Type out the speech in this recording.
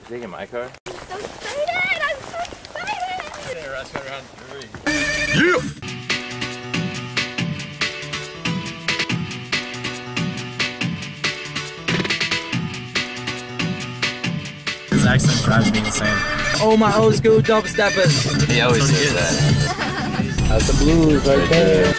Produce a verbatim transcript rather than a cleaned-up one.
Taking my car? I'm so excited! I'm so excited! Say Rusko round three. Yeah! His accent drives me insane. Oh, my old school dubsteppers! He always says that. That's the blues right there.